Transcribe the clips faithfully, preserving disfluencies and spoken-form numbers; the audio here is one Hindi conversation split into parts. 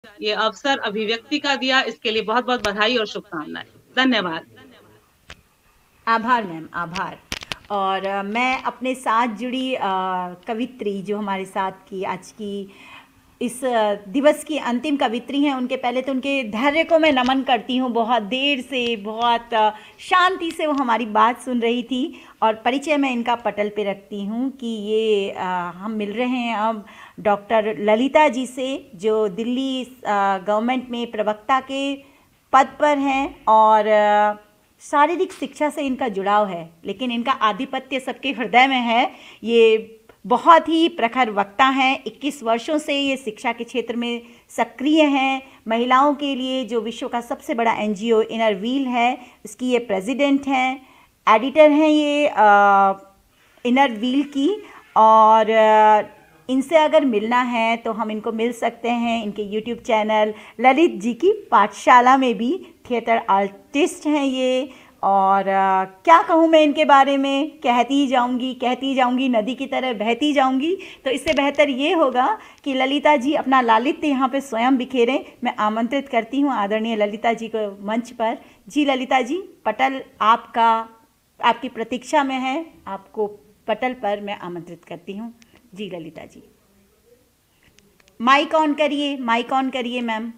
ये अवसर अभिव्यक्ति का दिया, इसके लिए बहुत बहुत बधाई और शुभकामनाएं। धन्यवाद। आभार मैम, आभार। और अ, मैं अपने साथ जुड़ी अ, कवित्री जो हमारे साथ की आज की इस अ, दिवस की अंतिम कवित्री हैं, उनके पहले तो उनके धैर्य को मैं नमन करती हूँ। बहुत देर से, बहुत अ, शांति से वो हमारी बात सुन रही थी। और परिचय मैं इनका पटल पे रखती हूँ कि ये अ, हम मिल रहे हैं अब डॉक्टर ललिता जी से, जो दिल्ली गवर्नमेंट में प्रवक्ता के पद पर हैं। और अ, शारीरिक शिक्षा से इनका जुड़ाव है, लेकिन इनका आधिपत्य सबके हृदय में है। ये बहुत ही प्रखर वक्ता हैं। इक्कीस वर्षों से ये शिक्षा के क्षेत्र में सक्रिय हैं। महिलाओं के लिए जो विश्व का सबसे बड़ा एनजीओ इनर व्हील है, इसकी ये प्रेसिडेंट हैं, एडिटर हैं ये आ, इनर व्हील की। और आ, इनसे अगर मिलना है तो हम इनको मिल सकते हैं इनके यूट्यूब चैनल ललित जी की पाठशाला में भी। थिएटर आर्टिस्ट हैं ये। और आ, क्या कहूँ मैं इनके बारे में, कहती ही जाऊँगी कहती ही जाऊँगी, नदी की तरह बहती जाऊँगी। तो इससे बेहतर ये होगा कि ललिता जी अपना लालित्य यहाँ पे स्वयं बिखेरें। मैं आमंत्रित करती हूँ आदरणीय ललिता जी को मंच पर। जी ललिता जी, पटल आपका, आपकी प्रतीक्षा में है। आपको पटल पर मैं आमंत्रित करती हूँ। जी ललिता जी, माइक ऑन करिए, माइक ऑन करिए मैम।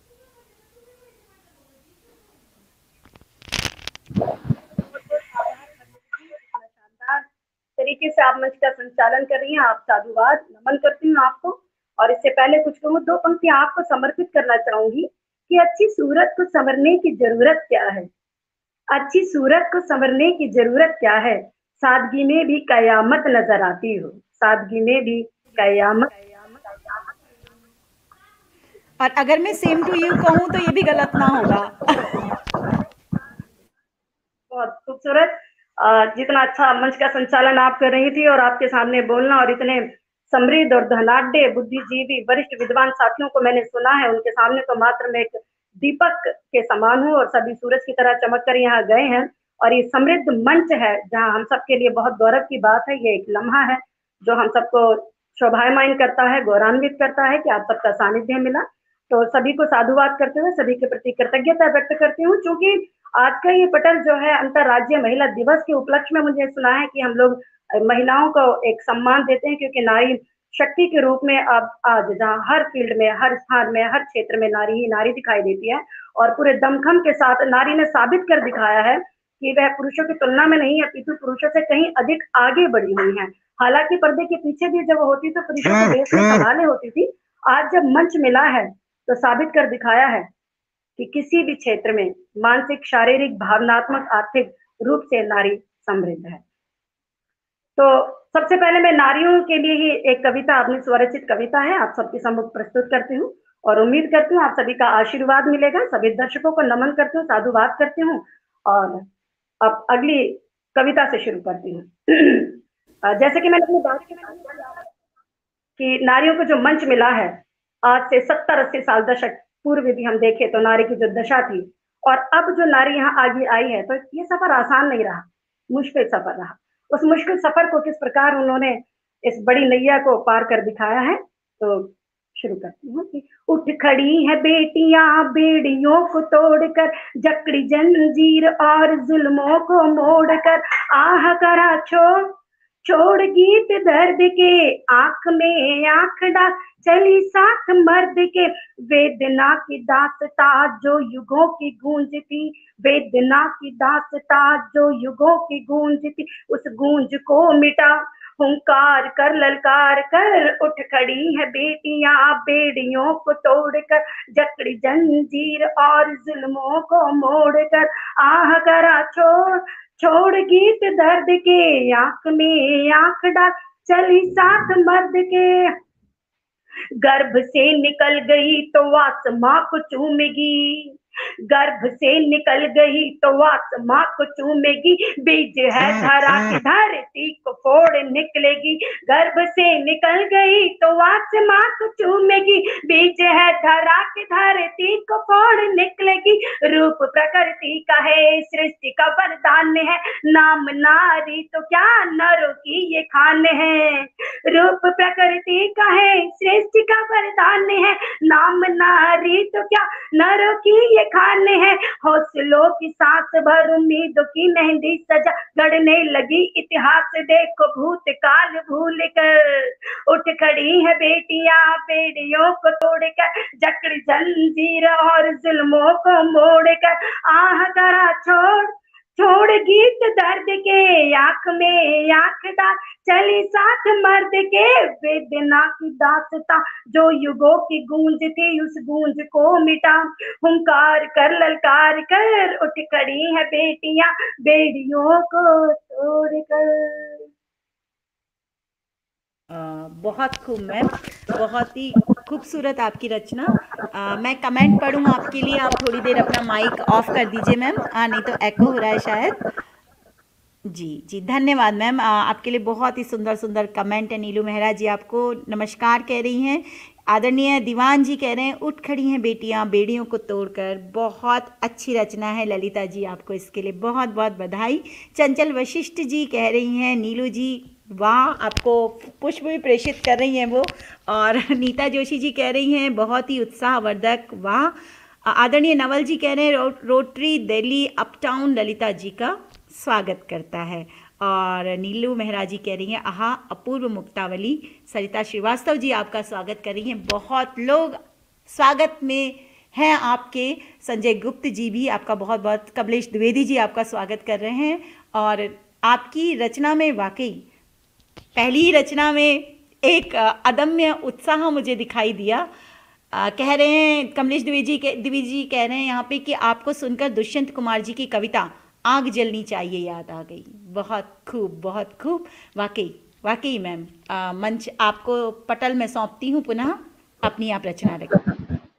शानदार तरीके से आप मंच का संचालन कर रही हैं। आप साधुवाद, नमन करती हूँ आपको। और इससे पहले कुछ कहूँ, दो पंक्तियां आपको समर्पित करना चाहूंगी कि अच्छी सूरत को संवरने की जरूरत क्या है। अच्छी सूरत को संवरने की जरूरत क्या है, सादगी में भी कयामत नजर आती हो, सादगी में भी कयामत। और अगर मैं सेम टू यू कहूँ तो ये भी गलत ना होगा। बहुत खूबसूरत। अ, जितना अच्छा मंच का संचालन आप कर रही थी और आपके सामने बोलना, और इतने समृद्ध और धनाढ्य बुद्धिजीवी वरिष्ठ विद्वान साथियों को मैंने सुना है, उनके सामने तो मात्र मैं एक दीपक के समान हूँ और सभी सूरज की तरह चमक कर यहाँ गए हैं। और ये समृद्ध मंच है जहाँ हम सबके लिए बहुत गौरव की बात है। ये एक लम्हा है जो हम सबको शोभायमान करता है, गौरवान्वित करता है कि आप सबका सानिध्य मिला। तो सभी को साधुवाद करते हुए सभी के प्रति कृतज्ञता व्यक्त करती हूँ। क्योंकि आज का ये पटल जो है अंतर्राज्यीय महिला दिवस के उपलक्ष्य में, मुझे सुना है कि हम लोग महिलाओं को एक सम्मान देते हैं, क्योंकि नारी शक्ति के रूप में अब आज जहाँ हर फील्ड में, हर स्थान में, हर क्षेत्र में नारी ही नारी दिखाई देती है। और पूरे दमखम के साथ नारी ने साबित कर दिखाया है कि वह पुरुषों की तुलना में नहीं है, अपितु पुरुषों से कहीं अधिक आगे बढ़ी हुई है। हालांकि पर्दे के पीछे भी जब होती तो पुरुषों को देश में संभाले होती थी। आज जब मंच मिला है तो साबित कर दिखाया है कि किसी भी क्षेत्र में मानसिक, शारीरिक, भावनात्मक, आर्थिक रूप से नारी समृद्ध है। तो सबसे पहले मैं नारियों के लिए ही एक कविता, अपनी स्वरचित कविता है, आप सबके सम्मुख प्रस्तुत करती हूँ। और उम्मीद करती हूँ आप सभी का आशीर्वाद मिलेगा। सभी दर्शकों को नमन करती हूँ, साधुवाद करती हूँ। और अब अगली कविता से शुरू करती हूँ। जैसे कि मैंने अपनी बात कि नारियों को जो मंच मिला है, आज से सत्तर अस्सी साल दशक पूर्व भी हम देखें तो नारी की जो दशा थी, और अब जो नारी यहाँ आगे आई है, तो ये सफर आसान नहीं रहा, मुश्किल सफर रहा। उस मुश्किल सफर को किस प्रकार उन्होंने इस बड़ी नैया को पार कर दिखाया है। तो शुरू करती हूँ कि उठ खड़ी है बेटियां बेड़ियों को तोड़कर, जकड़ी जंजीर और जुल्मों को मोड़कर, आह करा छोड़ छोड़ गीत दर्द के, आंख में आंख डाल चली साथ मर्द के, वेदना की दास्ता जो युगों की गूंजती, वेदना की दास्ता जो युगों की गूंजती, उस गूंज को मिटा हुंकार कर ललकार कर, उठ खड़ी है बेटियां बेड़ियों को तोड़कर, जकड़ी जंजीर और जुल्मों को मोड़कर, आह करा छोड़ छोड़ गीत दर्द के, आंख में आंख डाल चली साथ मर्द के, गर्भ से निकल गई तो आसमां को चूमेगी, गर्भ से निकल गई तो आत्मा को चूमेगी, बीज है धरा की धरती को फोड़ निकलेगी। गर्भ से निकल गई तो आत्मा को चूमेगी, बीज है धरा की धरती को फोड़ निकलेगी। रूप प्रकृति का है, सृष्टि का वरदान है, नाम नारी तो क्या नरों की ये खान है। रूप प्रकृति का है, सृष्टि का वरदान है, नाम नारी तो क्या नरों की ये खान है। हौसलों की सांस भर उम्मीदों की मेहंदी सजा, गढ़ने लगी इतिहास देखो भूतकाल भूल कर। उठ खड़ी है बेटियां बेड़ियों को तोड़कर, जकड़ जंजीर और जुल्मों को मोड़कर। आह करा छोड़ छोड़ गीत दर्द के, आंख में आंख डाल चली साथ मर्द के। वेदना की दास्तां जो युगों की गूंज थी, उस गूंज को मिटा। हुंकार कर ललकार कर, उठ खड़ी है बेटियां बेड़ियों को तोड़कर। अ, बहुत खूब मैम, बहुत ही खूबसूरत आपकी रचना। आ, मैं कमेंट पढ़ूँ आपके लिए, आप थोड़ी देर अपना माइक ऑफ कर दीजिए मैम, आ, नहीं तो एको हो रहा है शायद। जी जी धन्यवाद मैम, आपके लिए बहुत ही सुंदर सुंदर कमेंट है। नीलू मेहरा जी आपको नमस्कार कह रही हैं। आदरणीय दीवान जी कह रहे हैं उठ खड़ी हैं बेटियां बेड़ियों को तोड़कर। बहुत अच्छी रचना है ललिता जी, आपको इसके लिए बहुत बहुत बधाई। चंचल वशिष्ठ जी कह रही हैं नीलू जी वाह, आपको पुष्प भी प्रेषित कर रही हैं वो। और नीता जोशी जी कह रही हैं बहुत ही उत्साहवर्धक, वाह। आदरणीय नवल जी कह रहे हैं रो, रोटरी दिल्ली अपटाउन ललिता जी का स्वागत करता है। और नीलू मेहरा जी कह रही हैं आहा अपूर्व मुक्तावली। सरिता श्रीवास्तव जी आपका स्वागत कर रही हैं। बहुत लोग स्वागत में हैं आपके। संजय गुप्त जी भी आपका बहुत बहुत, कमलेश द्विवेदी जी आपका स्वागत कर रहे हैं। और आपकी रचना में वाकई पहली ही रचना में एक अदम्य उत्साह मुझे दिखाई दिया। आ, कह रहे हैं कमलेश द्विवेदी के द्विवेदी जी कह रहे हैं यहाँ पे कि आपको सुनकर दुष्यंत कुमार जी की कविता आग जलनी चाहिए याद आ गई। बहुत खूब बहुत खूब, वाकई वाकई मैम। मंच आपको पटल में सौंपती हूँ पुनः, अपनी आप रचना रखें।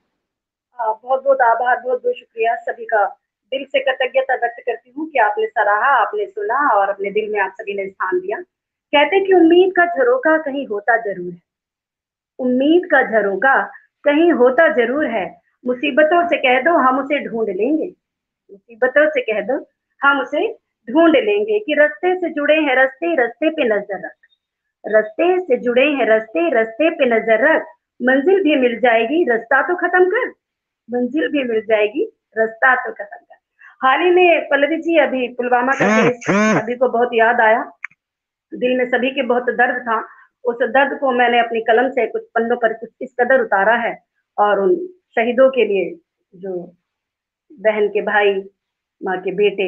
बहुत बहुत आभार, बहुत बहुत शुक्रिया सभी का। दिल से कृतज्ञता व्यक्त करती हूँ कि आपने सराहा, आपने सुना और अपने दिल में आप सभी ने स्थान दिया। कहते कि उम्मीद का झरोका कहीं होता जरूर है, उम्मीद का झरोका कहीं होता जरूर है। मुसीबतों से कह दो हम उसे ढूंढ लेंगे, मुसीबतों से कह दो हम उसे ढूंढ लेंगे। कि रास्ते से जुड़े हैं रास्ते, रास्ते पे नजर रख, रास्ते से जुड़े हैं रास्ते, रास्ते पे नजर रख। मंजिल भी मिल जाएगी रास्ता तो खत्म कर, मंजिल भी मिल जाएगी रास्ता तो खत्म कर। हाल ही में पल्लवी जी अभी पुलवामा का केस सभी को बहुत याद आया, दिल में सभी के बहुत दर्द था। उस दर्द को मैंने अपनी कलम से कुछ पन्नों पर कुछ इस कदर उतारा है। और उन शहीदों के लिए जो बहन के भाई, माँ के बेटे,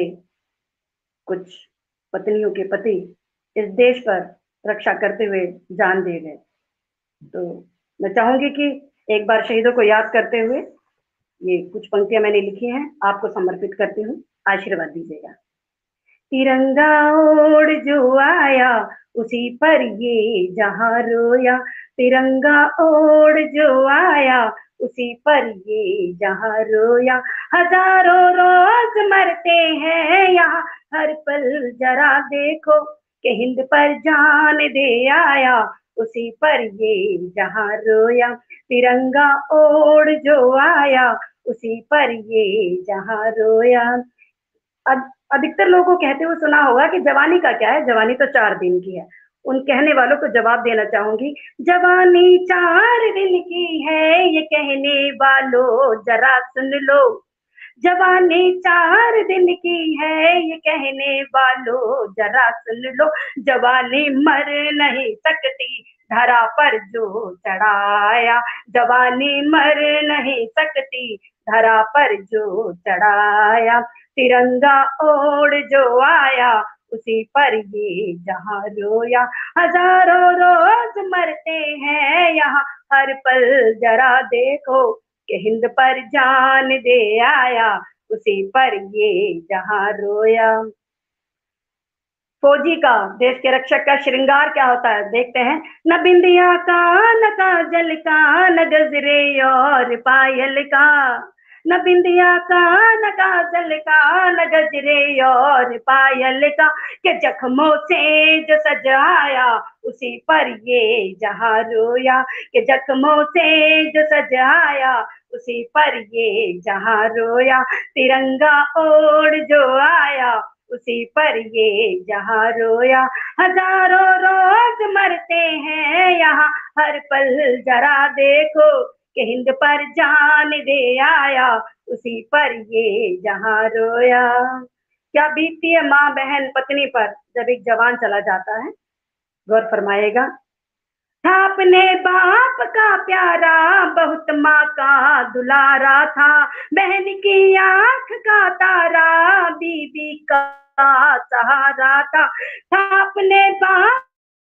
कुछ पत्नियों के पति इस देश पर रक्षा करते हुए जान दे गए, तो मैं चाहूंगी कि एक बार शहीदों को याद करते हुए ये कुछ पंक्तियां मैंने लिखी हैं, आपको समर्पित करती हूँ, आशीर्वाद दीजिएगा। तिरंगा ओढ़ जो आया उसी पर ये जहां रोया, तिरंगा ओढ़ जो आया उसी पर ये जहां रोया। हजारों रोज मरते हैं यहाँ, हर पल जरा देखो कि हिंद पर जान दे आया उसी पर ये जहां रोया। तिरंगा ओढ़ जो आया उसी पर ये जहां रोया। अब अधिकतर लोगों को कहते हुए सुना होगा कि जवानी का क्या है, जवानी तो चार दिन की है। उन कहने वालों को जवाब देना चाहूंगी, जवानी चार दिन की है ये कहने वालों जरा सुन लो। जवानी चार दिन की है ये कहने वालों जरा सुन लो। जवानी मर नहीं सकती धरा पर जो चढ़ाया, जवानी मर नहीं सकती धरा पर जो चढ़ाया। तिरंगा ओढ़ जो आया उसी पर ये जहां रोया। हजारों रोज मरते हैं यहाँ, हर पल जरा देखो कि हिंद पर जान दे आया उसी पर ये जहां रोया। फौजी का, देश के रक्षक का श्रृंगार क्या होता है देखते हैं। न बिंदिया का, न काजल का, न गजरे और पायल का, न बिंदिया का न काजल का न गजरे और पायल का, के जख्मों से जो सजाया उसी पर ये जहां रोया, के जख्मों से जो सजाया उसी पर ये जहां रोया, तिरंगा ओढ़ जो आया उसी पर ये जहां रोया, हजारों रोज मरते हैं यहाँ हर पल जरा देखो, कि हिंद पर जान दे आया उसी पर ये जहां रोया। क्या बीतती है माँ बहन पत्नी पर जब एक जवान चला जाता है, गौर फरमाएगा। था अपने बाप का प्यारा बहुत माँ का दुलारा था, बहन की आंख का तारा बीबी का सहारा था, था अपने बाप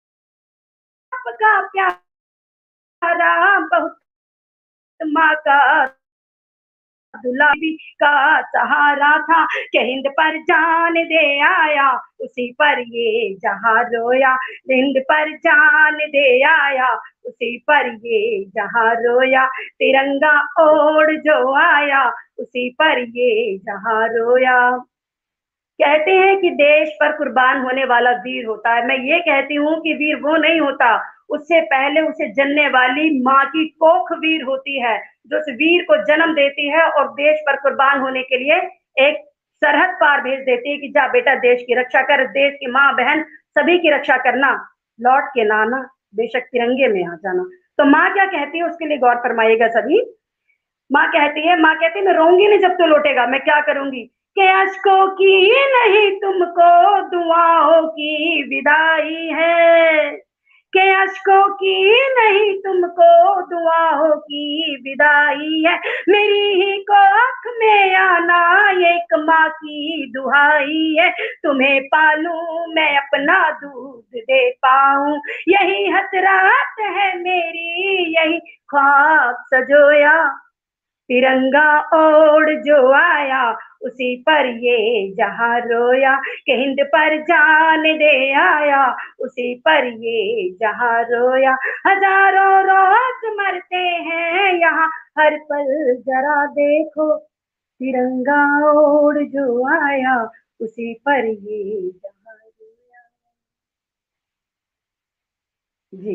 का प्यारा बहुत माँ का दुलारी का सहारा था, कि हिंद पर जान दे आया उसी पर ये जहां रोया, हिंद पर जान दे आया उसी पर ये जहां रोया, तिरंगा ओढ़ जो आया उसी पर ये जहां रोया। कहते हैं कि देश पर कुर्बान होने वाला वीर होता है, मैं ये कहती हूँ कि वीर वो नहीं होता, उससे पहले उसे जनने वाली माँ की कोख वीर होती है, जो उस वीर को जन्म देती है और देश पर कुर्बान होने के लिए एक सरहद पार भेज देती है कि जा बेटा देश की रक्षा कर, देश की माँ बहन सभी की रक्षा करना, लौट के ना आना, बेशक तिरंगे में आ जाना। तो माँ क्या कहती है उसके लिए गौर फरमाइएगा सभी। माँ कहती है माँ कहती है मैं रोऊंगी नहीं जब तो लौटेगा, मैं क्या करूंगी, के अश्कों की नहीं तुमको दुआओं की विदाई है, के अश्कों की नहीं तुमको दुआओं की विदाई है, मेरी ही कोख में आना एक माँ की दुहाई है, तुम्हें पालूं मैं अपना दूध दे पाऊं, यही हसरत है मेरी यही ख्वाब सजोया, तिरंगा ओढ़ जो आया उसी पर ये जहां रोया, कि हिंद पर जान दे आया उसी पर ये जहां रोया, हजारों रोज मरते हैं यहाँ हर पल जरा देखो, तिरंगा ओढ़ जो आया उसी पर ये जहां रोया। जी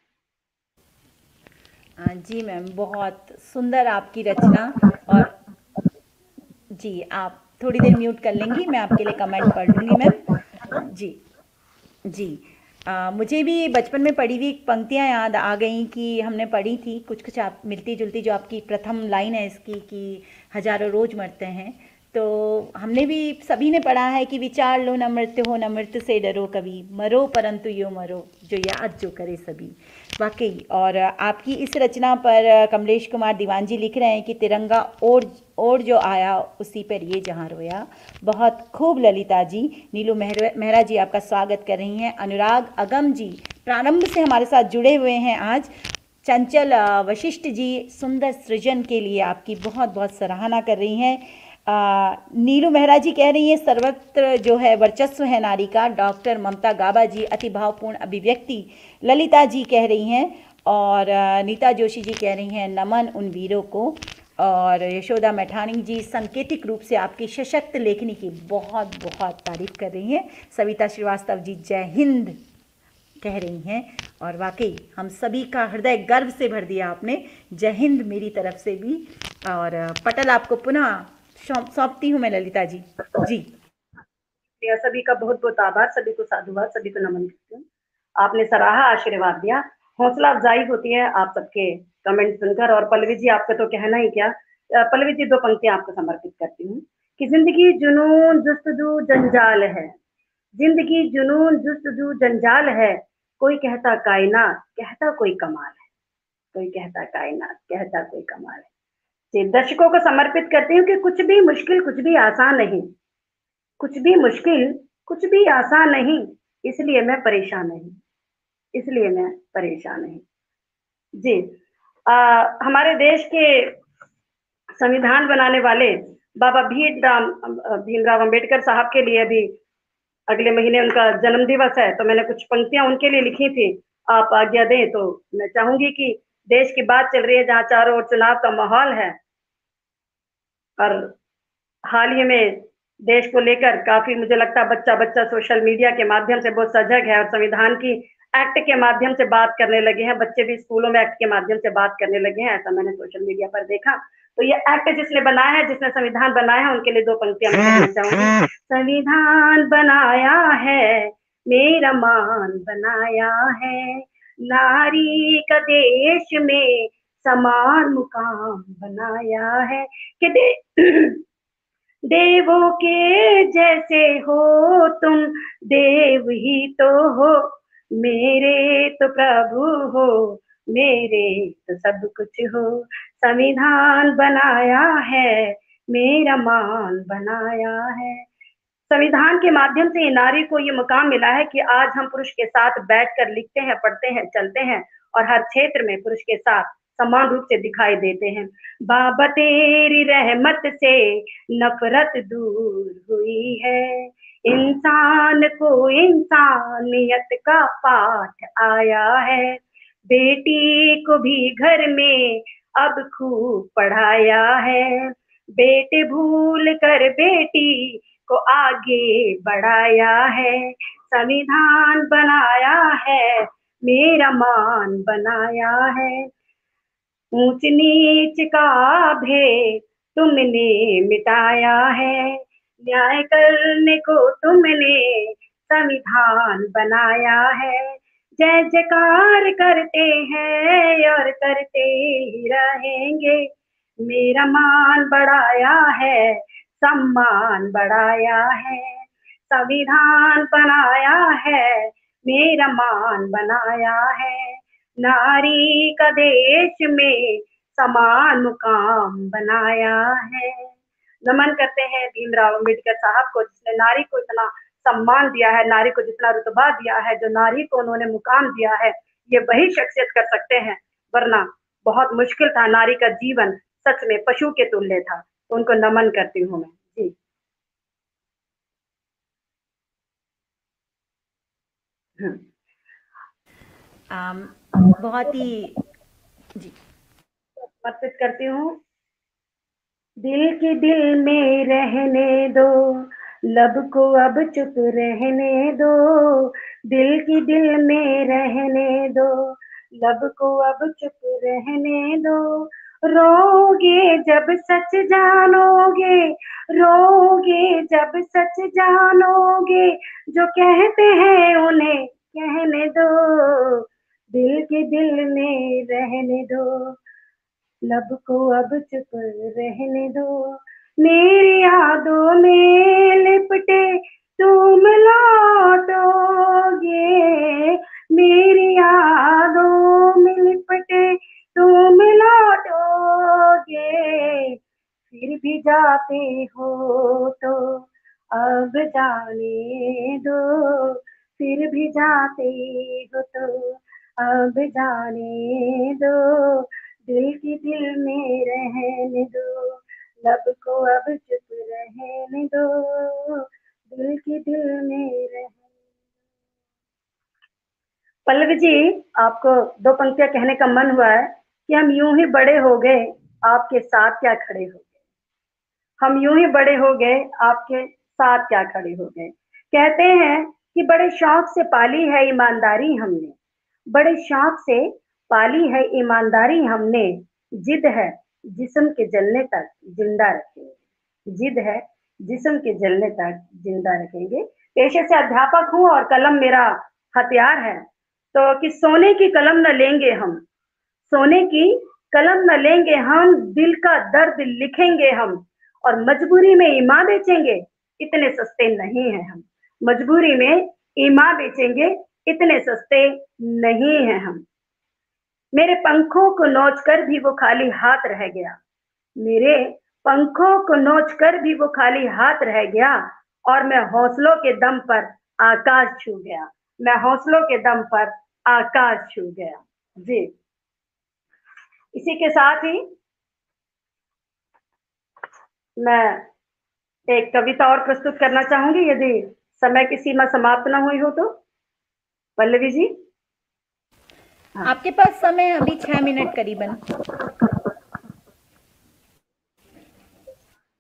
जी मैम, बहुत सुंदर आपकी रचना। और जी आप थोड़ी देर म्यूट कर लेंगी, मैं आपके लिए कमेंट पढ़ लूँगी मैम। जी जी आ, मुझे भी बचपन में पढ़ी हुई पंक्तियाँ याद आ गई कि हमने पढ़ी थी कुछ कुछ आप मिलती जुलती, जो आपकी प्रथम लाइन है इसकी कि हजारों रोज मरते हैं, तो हमने भी सभी ने पढ़ा है कि विचार लो न मृत्यु हो न मृत्यु से डरो कभी, मरो परंतु यो मरो जो याद जो करे सभी। वाकई, और आपकी इस रचना पर कमलेश कुमार दीवान जी लिख रहे हैं कि तिरंगा ओढ़ ओढ़ जो आया उसी पर ये जहां रोया। बहुत खूब ललिता जी। नीलू मेहरा जी आपका स्वागत कर रही हैं। अनुराग अगम जी प्रारंभ से हमारे साथ जुड़े हुए हैं आज। चंचल वशिष्ठ जी सुंदर सृजन के लिए आपकी बहुत बहुत सराहना कर रही हैं। आ, नीलू मेहरा जी कह रही हैं सर्वत्र जो है वर्चस्व है नारी का। डॉक्टर ममता गाबा जी अति भावपूर्ण अभिव्यक्ति ललिता जी कह रही हैं। और नीता जोशी जी कह रही हैं नमन उन वीरों को। और यशोदा मैठानी जी सांकेतिक रूप से आपकी सशक्त लेखनी की बहुत बहुत तारीफ कर रही हैं। सविता श्रीवास्तव जी जय हिंद कह रही हैं। और वाकई हम सभी का हृदय गर्व से भर दिया आपने। जय हिंद मेरी तरफ से भी। और पटल आपको पुनः सौंपती हूँ मैं ललिता जी। जी सभी का बहुत बहुत आभार, सभी को साधुवाद, सभी को नमन करती हूँ। आपने सराहा, आशीर्वाद दिया, हौसला अफजाई होती है आप सबके कमेंट सुनकर। और पल्लवी जी आपका तो कहना ही क्या। पल्लवी जी दो पंक्तियां आपको समर्पित करती हूँ कि जिंदगी जुनून जुस्तजू जंजाल है, जिंदगी जुनून जुस्तजू जंजाल है, कोई कहता कायनात कहता कोई कमाल है, कोई कहता कायनात कहता कोई कमाल है। दर्शकों को समर्पित करती हूँ कि कुछ भी मुश्किल कुछ भी आसान नहीं, कुछ भी मुश्किल कुछ भी आसान नहीं, इसलिए मैं परेशान नहीं, इसलिए मैं परेशान नहीं। जी आ, हमारे देश के संविधान बनाने वाले बाबा भीमराव भीमराव अंबेडकर साहब के लिए भी अगले महीने उनका जन्म दिवस है, तो मैंने कुछ पंक्तियां उनके लिए लिखी थी। आप आज्ञा दें तो मैं चाहूंगी कि देश की बात चल रही है जहां चारों ओर चुनाव का माहौल है, और हाल ही में देश को लेकर काफी मुझे लगता है बच्चा बच्चा सोशल मीडिया के माध्यम से बहुत सजग है और संविधान की एक्ट के माध्यम से बात करने लगे हैं। बच्चे भी स्कूलों में एक्ट के माध्यम से बात करने लगे हैं, ऐसा मैंने सोशल मीडिया पर देखा। तो ये एक्ट जिसने बनाया है, जिसने संविधान बनाया है, उनके लिए दो पंक्तियां मैं कहना चाहूंगी। संविधान बनाया है, मेरा मान बनाया है, नारी का देश में समान मुकाम बनाया है कि दे देवों के जैसे हो तुम, देव ही तो हो, मेरे तो प्रभु हो, मेरे तो सब कुछ हो। संविधान बनाया है, मेरा मान बनाया है। संविधान के माध्यम से नारी को ये मुकाम मिला है कि आज हम पुरुष के साथ बैठकर लिखते हैं, पढ़ते हैं, चलते हैं और हर क्षेत्र में पुरुष के साथ समान रूप से दिखाई देते हैं। बाबा तेरी रहमत से नफरत दूर हुई है, इंसान को इंसानियत का पाठ आया है, बेटी को भी घर में अब खूब पढ़ाया है, बेटे भूल कर बेटी को आगे बढ़ाया है। संविधान बनाया है, मेरा मान बनाया है, ऊंच नीच का भेद तुमने मिटाया है, न्याय करने को तुमने संविधान बनाया है। जय जयकार करते हैं और करते ही रहेंगे, मेरा मान बढ़ाया है, सम्मान बढ़ाया है। संविधान बनाया है, मेरा मान बनाया है, नारी का देश में समान मुकाम बनाया है। नमन करते हैं भीमराव अम्बेडकर साहब को, जिसने नारी को इतना सम्मान दिया है, नारी को जितना रुतबा दिया है, जो नारी को उन्होंने मुकाम दिया है, ये वही शख्सियत कर सकते हैं, वरना बहुत मुश्किल था। नारी का जीवन सच में पशु के तुल्य था। तो उनको नमन करती हूँ मैं जी। आम, बहुत ही जी समर्पित करती हूँ। दिल की दिल में रहने दो, लब को अब चुप रहने दो, दिल की दिल में रहने दो, लब को अब चुप रहने दो, रोगे जब सच जानोगे, रोगे जब सच जानोगे, जो कहते हैं उन्हें कहने दो, दिल के दिल में रहने दो, लब को अब चुप रहने दो, मेरी यादों में लिपटे तुम लौटोगे, मेरी यादों में लिपटे तुम लौटोगे, फिर भी जाते हो तो अब जाने दो, फिर भी जाते हो तो अब जाने दो, दिल की दिल में रहने दो, लब को अब चुप रहने दो, दिल की दिल में रहने। पल्लवी जी, आपको दो पंक्तियां कहने का मन हुआ है कि हम यूं ही बड़े हो गए, आपके साथ क्या खड़े हो गए, हम यूं ही बड़े हो गए, आपके साथ क्या खड़े हो गए। कहते हैं कि बड़े शौक से पाली है ईमानदारी हमने, बड़े शौक से पाली है ईमानदारी हमने, जिद है जिस्म के जलने तक जिंदा रखेंगे, जिद है जिस्म के जलने तक जिंदा रखेंगे। पेशे से अध्यापक हूँ और कलम मेरा हथियार है, तो कि सोने की कलम न लेंगे हम, सोने की कलम न लेंगे हम, दिल का दर्द लिखेंगे हम, और मजबूरी में ईमा बेचेंगे, इतने सस्ते नहीं हैं हम, मजबूरी में ईमा बेचेंगे, इतने सस्ते नहीं हैं हम। मेरे पंखों को नोच कर भी वो खाली हाथ रह गया, मेरे पंखों को नोच कर भी वो खाली हाथ रह गया, और मैं हौसलों के दम पर आकाश छू गया, मैं हौसलों के दम पर आकाश छू गया जी। इसी के साथ ही मैं एक कविता और प्रस्तुत करना चाहूंगी, यदि समय की सीमा समाप्त ना हुई हो तो। पल्लवी जी, हाँ। आपके पास समय अभी छह मिनट करीबन।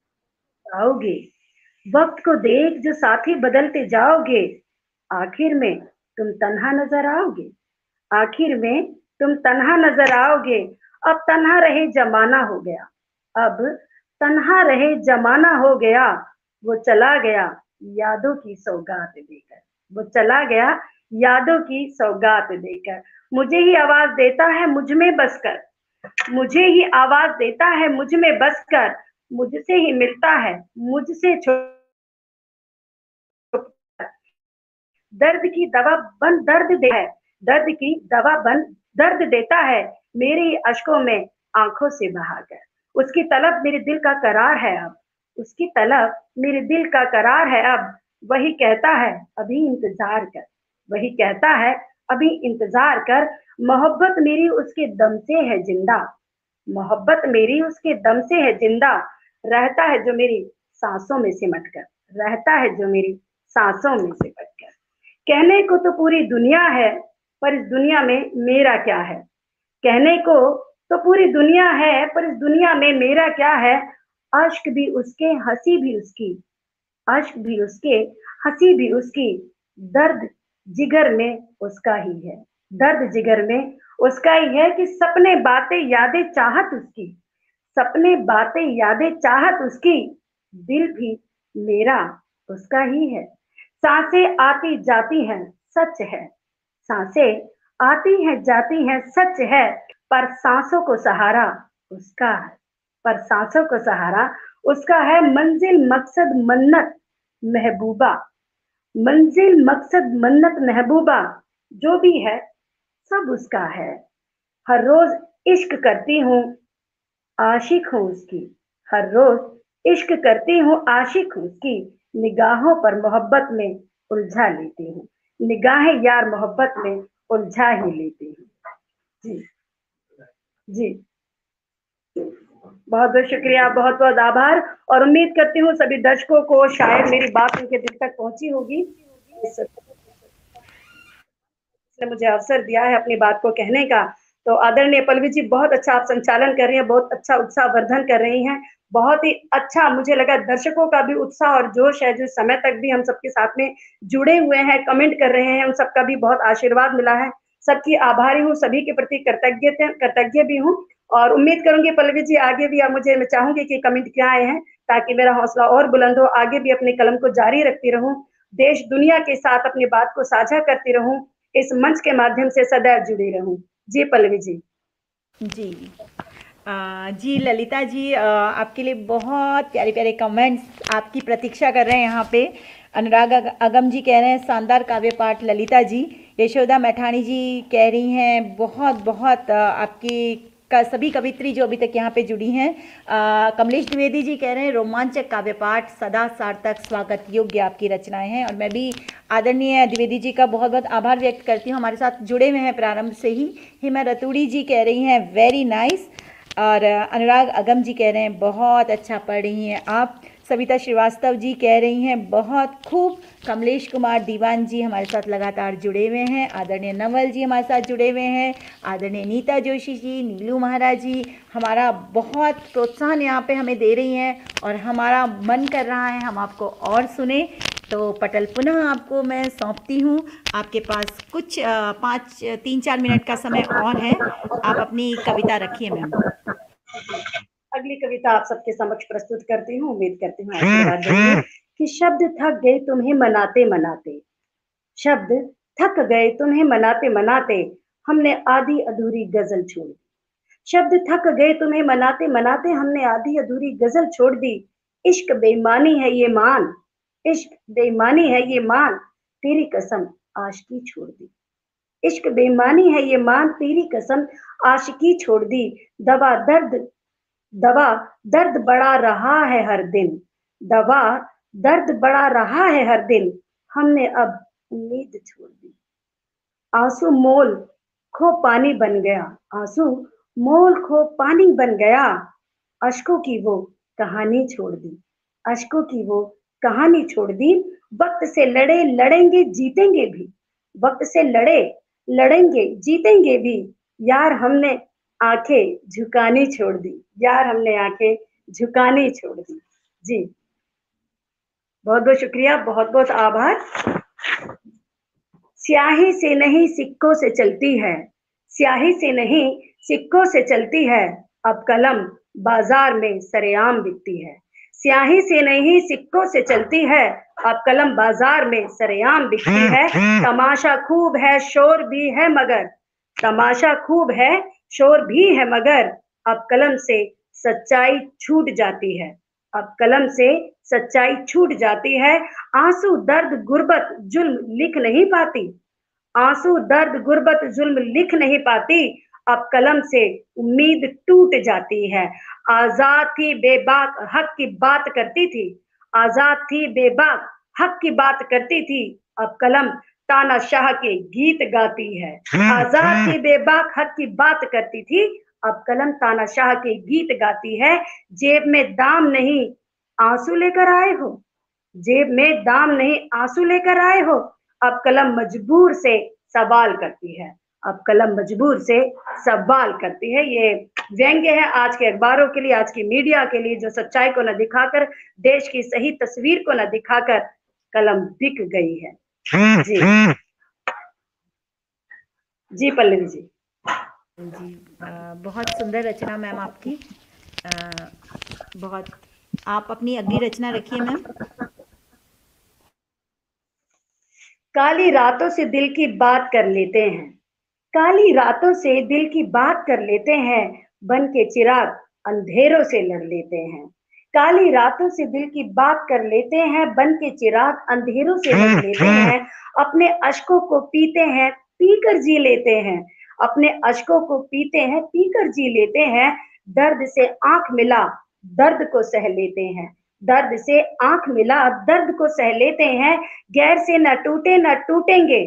आओगे, वक्त को देख जो साथी बदलते जाओगे, आखिर में तुम तन्हा नजर आओगे, आखिर में तुम तन्हा नजर आओगे। अब तन्हा रहे जमाना हो गया, अब तन्हा रहे जमाना हो गया, वो चला गया यादों की सौगात देकर, वो चला गया यादों की सौगात देकर। मुझे ही आवाज देता है मुझ में बसकर, मुझे ही आवाज देता है मुझ में बसकर, मुझसे ही मिलता है मुझसे छुप, दर्द की दवा बन दर्द दे है, दर्द की दवा बन दर्द देता है, मेरे अश्कों में आंखों से बहाकर। उसकी तलब मेरे दिल का करार है अब, उसकी तलब मेरे दिल का करार है अब, वही कहता है अभी इंतजार कर, वही कहता है अभी इंतजार कर। मोहब्बत मेरी उसके दम से है जिंदा, मोहब्बत मेरी उसके दम से है जिंदा, रहता है जो मेरी सांसों में सिमट कर, रहता है जो मेरी सांसों में सिमट कर। कहने को तो पूरी दुनिया है, पर इस दुनिया में मेरा क्या है, कहने को तो पूरी दुनिया है, पर इस दुनिया में मेरा क्या है। अश्क भी उसके हंसी भी उसकी, अश्क भी उसके हंसी भी उसकी, दर्द जिगर में उसका ही है, दर्द जिगर में उसका ही है कि सपने बातें यादें चाहत उसकी, सपने बातें यादें चाहत उसकी, दिल भी मेरा उसका ही है। सांसें आती जाती हैं सच है, सांसें आती हैं जाती हैं सच है, पर सांसों को सहारा उसका है, पर सांसों को सहारा उसका है। मंजिल मकसद मन्नत महबूबा, मंजिल मकसद मन्नत महबूबा, जो भी है सब उसका है। हर रोज इश्क करती हूँ आशिक हूँ उसकी, हर रोज इश्क करती हूँ आशिक हूँ उसकी, निगाहों पर मोहब्बत में उलझा लेती हूँ, निगाहें यार मोहब्बत में उलझा ही लेती हूँ। जी जी, बहुत बहुत शुक्रिया, बहुत बहुत आभार, और उम्मीद करती हूँ सभी दर्शकों को शायद मेरी बात उनके दिल तक पहुंची होगी। इसने मुझे अवसर दिया है अपनी बात को कहने का। तो आदरणीय पल्लवी जी, बहुत अच्छा आप संचालन कर रही हैं, बहुत अच्छा उत्साह वर्धन कर रही हैं, बहुत ही अच्छा मुझे लगा। दर्शकों का भी उत्साह और जोश है, जो समय तक भी हम सबके साथ में जुड़े हुए हैं, कमेंट कर रहे हैं, उन सबका भी बहुत आशीर्वाद मिला है। सबकी आभारी हूँ, सभी के प्रति कृतज्ञ कृतज्ञ भी हूँ, और उम्मीद करूंगी पल्लवी जी आगे भी आप मुझे, मैं चाहूंगी कि कमेंट क्या आए हैं, ताकि मेरा हौसला और बुलंद हो, आगे भी अपने कलम को जारी रखती रहूं, देश दुनिया के साथ अपनी बात को साझा करती रहूं, इस मंच के माध्यम से सदैव जुड़ी रहूं। जी पल्लवी जी। जी आ, जी ललिता जी, आ, आपके लिए बहुत प्यारे प्यारे कमेंट्स आपकी प्रतीक्षा कर रहे हैं यहाँ पे। अनुराग अगम जी कह रहे हैं शानदार काव्य पाठ ललिता जी। यशोदा मैठाणी जी कह रही हैं बहुत बहुत आपकी का सभी कवित्री जो अभी तक यहाँ पे जुड़ी हैं। कमलेश द्विवेदी जी कह रहे हैं रोमांचक काव्य पाठ, सदा सार्थक, स्वागत योग्य आपकी रचनाएं हैं। और मैं भी आदरणीय द्विवेदी जी का बहुत बहुत आभार व्यक्त करती हूँ, हमारे साथ जुड़े हुए हैं प्रारंभ से ही। हिमा रतूड़ी जी कह रही हैं वेरी नाइस, और अनुराग अगम जी कह रहे हैं बहुत अच्छा पढ़ रही हैं आप। सविता श्रीवास्तव जी कह रही हैं बहुत खूब। कमलेश कुमार दीवान जी हमारे साथ लगातार जुड़े हुए हैं। आदरणीय नवल जी हमारे साथ जुड़े हुए हैं। आदरणीय नीता जोशी जी, नीलू महाराज जी हमारा बहुत प्रोत्साहन यहाँ पे हमें दे रही हैं, और हमारा मन कर रहा है हम आपको और सुने। तो पटल पुनः आपको मैं सौंपती हूँ, आपके पास कुछ पाँच तीन चार मिनट का समय और है, आप अपनी कविता रखिए मैम। अगली कविता आप सबके समक्ष प्रस्तुत करती हूँ, उम्मीद करती हूँ आशीर्वाद देंगे। कि शब्द थक गए तुम्हें मनाते मनाते, शब्द थक गए तुम्हें मनाते मनाते, हमने आधी अधूरी गजल छोड़ दी। शब्द थक गए तुम्हें मनाते मनाते, हमने आधी अधूरी गजल छोड़ दी। इश्क बेईमानी है ये मान, इश्क बेईमानी है ये मान, तेरी कसम आशिकी छोड़ दी। इश्क बेईमानी है ये मान, तेरी कसम आशिकी छोड़ दी। दवा दर्द दवा दर्द बढ़ा रहा है हर दिन, दवा दर्द बढ़ा रहा है हर दिन, हमने अब उम्मीद छोड़ दी। आंसू मोल खो पानी बन गया, आंसू मोल खो पानी बन गया, अश्कों की वो कहानी छोड़ दी, अश्कों की वो कहानी छोड़ दी। वक्त से लड़े लड़ेंगे जीतेंगे भी, वक्त से लड़े लड़ेंगे जीतेंगे भी, यार हमने आंखें झुकानी छोड़ दी, यार हमने आंखें झुकानी छोड़ दी। जी बहुत बहुत शुक्रिया, बहुत बहुत आभार। स्याही से नहीं सिक्कों से चलती है, स्याही से नहीं सिक्कों से चलती है, अब कलम बाजार में सरेआम बिकती है। स्याही से नहीं सिक्कों से चलती है, अब कलम बाजार में सरेआम बिकती है। तमाशा खूब है शोर भी है मगर, तमाशा खूब है शोर भी है मगर, अब कलम से सच्चाई छूट जाती है, अब कलम से सच्चाई छूट जाती है। आंसू दर्द गुर्बत जुल्म लिख नहीं पाती, आंसू दर्द गुर्बत जुल्म लिख नहीं पाती, अब कलम से उम्मीद टूट जाती है। आजाद थी बेबाक हक की बात करती थी, आजाद थी बेबाक हक की बात करती थी, अब कलम तानाशाह के गीत गाती है। आजाद थी बेबाक हक की बात करती थी, अब कलम तानाशाह के गीत गाती है। जेब में दाम नहीं आंसू लेकर आए हो, जेब में दाम नहीं आंसू लेकर आए हो, अब कलम मजबूर से सवाल करती है, अब कलम मजबूर से सवाल करती है। ये व्यंग्य है आज के अखबारों के लिए, आज की मीडिया के लिए, जो सच्चाई को न दिखाकर, देश की सही तस्वीर को न दिखाकर कलम बिक गई है। जी जी पल्लवी जी। जी आ, बहुत सुंदर रचना मैम आपकी। आ, बहुत, आप अपनी अगली रचना रखिए मैम। काली रातों से दिल की बात कर लेते हैं, काली रातों से दिल की बात कर लेते हैं, बन के चिराग अंधेरों से लड़ लेते हैं। काली रातों से दिल की बात कर लेते हैं, बन के चिराग अंधेरों से लड़ लेते हैं। अपने अश्कों को पीते हैं पीकर जी लेते हैं, अपने अश्कों को पीते हैं पीकर जी लेते हैं। दर्द से आंख मिला दर्द को सह लेते हैं, दर्द से आंख मिला दर्द को सह लेते हैं। गैर से न टूटे न टूटेंगे,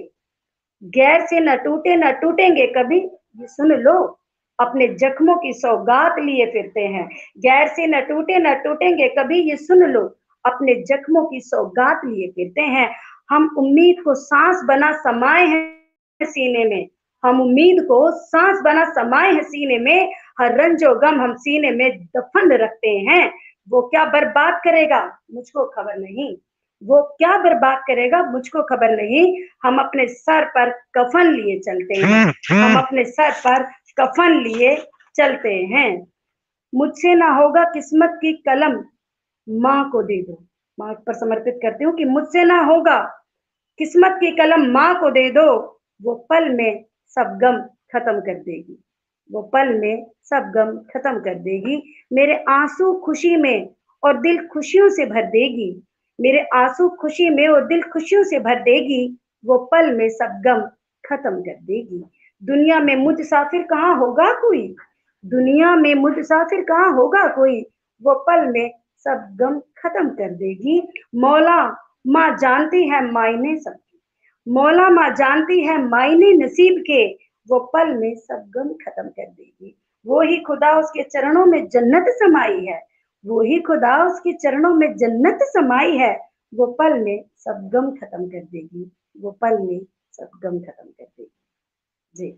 गैर से न टूटे न टूटेंगे कभी, ये सुन लो अपने जख्मों की सौगात लिए फिरते हैं। गैर से न टूटे न टूटेंगे कभी, ये सुन लो अपने जख्मों की सौगात लिए फिरते हैं। हम उम्मीद को सांस बना समाये हैं सीने में, हम उम्मीद को सांस बना समाये हैं सीने में, हर रंजो गम हम सीने में दफन रखते हैं। वो क्या बर्बाद करेगा मुझको खबर नहीं, वो क्या बर्बाद करेगा मुझको खबर नहीं, हम अपने सर पर कफन लिए चलते हैं, हम अपने सर पर कफन लिए चलते हैं। मुझसे ना होगा किस्मत की कलम माँ को दे दो, माँ पर समर्पित करती हूँ कि मुझसे ना होगा किस्मत की कलम माँ को दे दो, वो पल में सब गम खत्म कर देगी, वो पल में सब गम खत्म कर देगी। मेरे आंसू खुशी में और दिल खुशियों से भर देगी, मेरे आंसू खुशी में और दिल खुशियों से भर देगी, वो पल में सब गम खत्म कर देगी। दुनिया में मुसाफिर कहाँ होगा कोई, दुनिया में मुसाफिर कहाँ होगा कोई, वो पल में सब गम खत्म कर देगी। मौला माँ जानती है मायने सबके, मौला माँ जानती है मायने नसीब के, वो पल में सब गम खत्म कर देगी। वो ही खुदा उसके चरणों में जन्नत समाई है, वो ही खुदा उसके चरणों में जन्नत समाई है, वो पल में सब गम खत्म कर देगी, वो पल में सब गम खत्म कर देगी। जी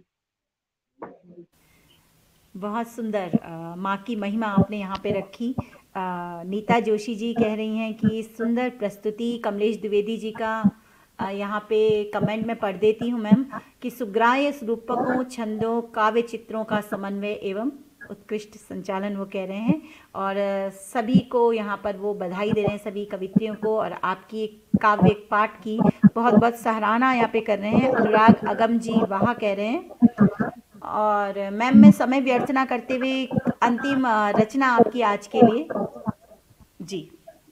बहुत सुंदर, माँ की महिमा आपने यहाँ पे रखी। आ, नीता जोशी जी कह रही हैं कि सुंदर प्रस्तुति। कमलेश द्विवेदी जी का आ, यहाँ पे कमेंट में पढ़ देती हूँ मैम कि सुग्राह्य रूपकों छंदों काव्य चित्रों का समन्वय एवं उत्कृष्ट संचालन वो कह रहे हैं, और सभी को यहाँ पर वो बधाई दे रहे हैं, सभी कवित्रियों को, और आपकी काव्य पाठ की बहुत बहुत सराहना यहाँ पे कर रहे हैं। अनुराग अगम जी वाह कह रहे हैं। और मैम मैं समय व्यर्थ ना करते हुए अंतिम रचना आपकी आज के लिए। जी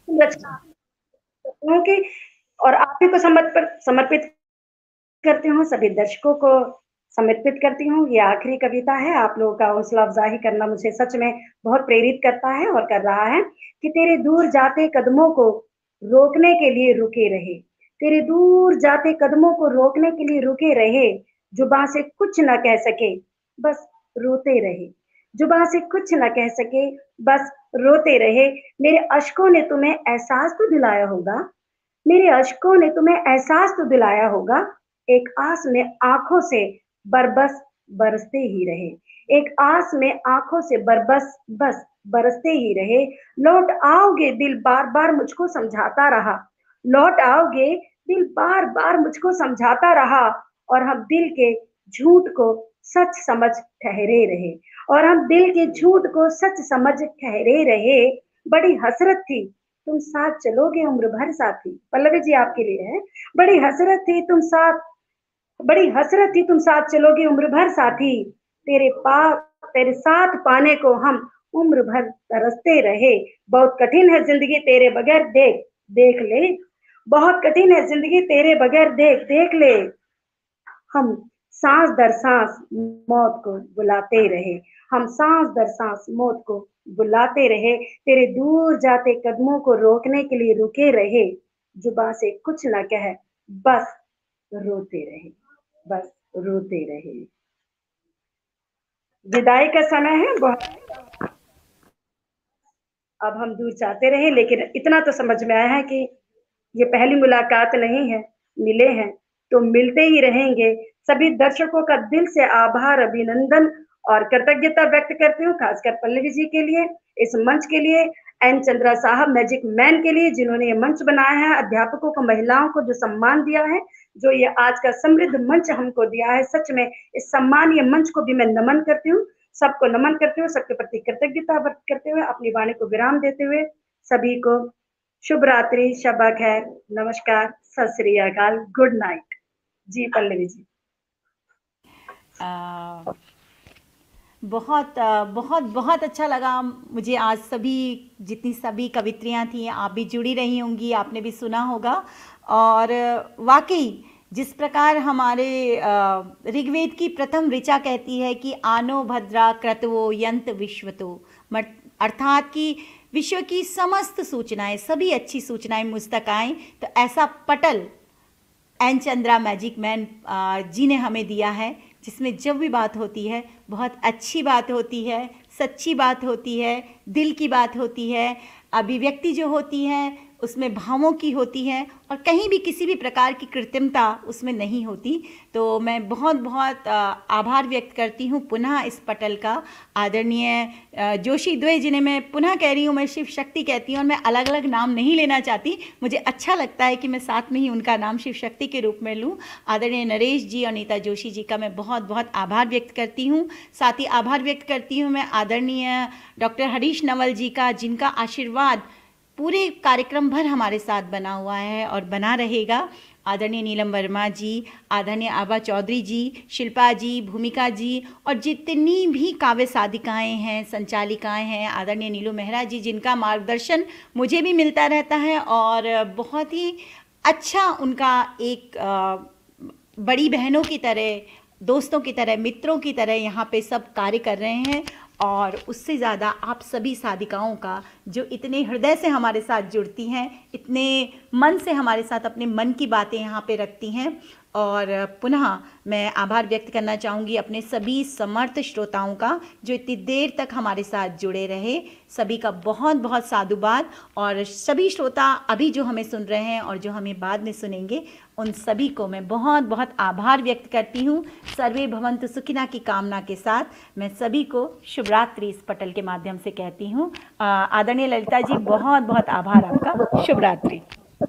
क्योंकि और आप ही को समर्पित करती हूँ, सभी दर्शकों को समर्पित करती हूँ। ये आखिरी कविता है। आप लोगों का हौसला अफजाई करना मुझे सच में बहुत प्रेरित करता है और कर रहा है। कि तेरे दूर जाते कदमों को रोकने के लिए रुके रहे, तेरे दूर जाते कदमों को रोकने के लिए रुके रहे, जुबां से कुछ ना कह सके बस रोते रहे, जुबां से कुछ ना कह सके बस रोते रहे। मेरे अश्कों ने तुम्हें एहसास तो दिलाया होगा, मेरे अश्कों ने तुम्हें एहसास तो दिलाया होगा, एक आस में आंखों से बरबस बरसते ही रहे, एक आस में आंखों से बरबस बस बरसते ही रहे। लौट आओगे दिल बार बार मुझको समझाता रहा, लौट आओगे, दिल बार बार मुझको समझाता रहा और हम दिल के झूठ को सच समझ ठहरे रहे और हम दिल के झूठ को सच समझ ठहरे रहे। बड़ी हसरत थी तुम साथ चलोगे उम्र भर साथी। पल्लवी जी आपके लिए है। बड़ी हसरत थी तुम साथ बड़ी हसरत थी तुम साथ चलोगे उम्र भर साथी। तेरे पा तेरे साथ पाने को हम उम्र भर तरसते रहे। बहुत कठिन है जिंदगी तेरे बगैर, देख देख ले। बहुत कठिन है जिंदगी तेरे बगैर, देख देख ले। हम सांस दर सांस मौत को बुलाते रहे। हम सांस दर सांस मौत को बुलाते रहे। तेरे दूर जाते कदमों को रोकने के लिए रुके रहे। जुबां से कुछ ना कह, बस रोते रहे, बस रोते रहे। विदाई का समय है बहुत। अब हम दूर जाते रहे, लेकिन इतना तो समझ में आया है कि ये पहली मुलाकात नहीं है, मिले हैं तो मिलते ही रहेंगे। सभी दर्शकों का दिल से आभार, अभिनंदन और कृतज्ञता व्यक्त करती हूँ, खासकर पल्लवी जी के लिए, इस मंच के लिए, एन चंद्रा साहब मैजिक मैन के लिए जिन्होंने ये मंच बनाया है, अध्यापकों को, महिलाओं को जो सम्मान दिया है, जो ये आज का समृद्ध मंच हमको दिया है। सच में इस सम्मानीय मंच को भी मैं नमन करती हूँ, सबको नमन करते हुए, सबके प्रति कृतज्ञता व्यक्त करते हुए, अपनी वाणी को विराम देते हुए सभी को शुभ रात्रि, शब्बा खैर, नमस्कार, सत श्री अकाल, गुड नाइट। जी पल्लवी जी। आ, बहुत आ, बहुत बहुत अच्छा लगा मुझे आज। सभी जितनी सभी कवित्रियाँ थी, आप भी जुड़ी रही होंगी, आपने भी सुना होगा। और वाकई जिस प्रकार हमारे ऋग्वेद की प्रथम ऋचा कहती है कि आनो भद्रा क्रतवो यंत विश्वतो, अर्थात कि विश्व की समस्त सूचनाएं, सभी अच्छी सूचनाएं मुझ तक आएँ। तो ऐसा पटल N Chandra magic man ji ने हमें दिया है, जिसमें जब भी बात होती है बहुत अच्छी बात होती है, सच्ची बात होती है, दिल की बात होती है, अभिव्यक्ति जो होती है उसमें भावों की होती है और कहीं भी किसी भी प्रकार की कृत्रिमता उसमें नहीं होती। तो मैं बहुत बहुत आभार व्यक्त करती हूँ पुनः इस पटल का। आदरणीय जोशी द्वे जिन्हें मैं पुनः कह रही हूँ, मैं शिव शक्ति कहती हूँ और मैं अलग अलग नाम नहीं लेना चाहती, मुझे अच्छा लगता है कि मैं साथ में ही उनका नाम शिव शक्ति के रूप में लूँ। आदरणीय नरेश जी और नीता जोशी जी का मैं बहुत बहुत आभार व्यक्त करती हूँ। साथ ही आभार व्यक्त करती हूँ मैं आदरणीय डॉक्टर हरीश नवल जी का, जिनका आशीर्वाद पूरे कार्यक्रम भर हमारे साथ बना हुआ है और बना रहेगा। आदरणीय नीलम वर्मा जी, आदरणीय आभा चौधरी जी, शिल्पा जी, भूमिका जी और जितनी भी काव्य साधिकाएँ हैं, संचालिकाएँ हैं, आदरणीय नीलू मेहरा जी, जिनका मार्गदर्शन मुझे भी मिलता रहता है और बहुत ही अच्छा उनका एक बड़ी बहनों की तरह, दोस्तों की तरह, मित्रों की तरह यहाँ पे सब कार्य कर रहे हैं। और उससे ज़्यादा आप सभी साधिकाओं का जो इतने हृदय से हमारे साथ जुड़ती हैं, इतने मन से हमारे साथ अपने मन की बातें यहाँ पे रखती हैं। और पुनः मैं आभार व्यक्त करना चाहूँगी अपने सभी समर्थ श्रोताओं का जो इतनी देर तक हमारे साथ जुड़े रहे। सभी का बहुत बहुत साधुवाद। और सभी श्रोता अभी जो हमें सुन रहे हैं और जो हमें बाद में सुनेंगे, उन सभी को मैं बहुत बहुत आभार व्यक्त करती हूँ। सर्वे भवन्तु सुखिना की कामना के साथ मैं सभी को शुभ रात्रि इस पटल के माध्यम से कहती हूँ। आदरणीय ललिता जी, बहुत बहुत आभार आपका। शुभ रात्रि।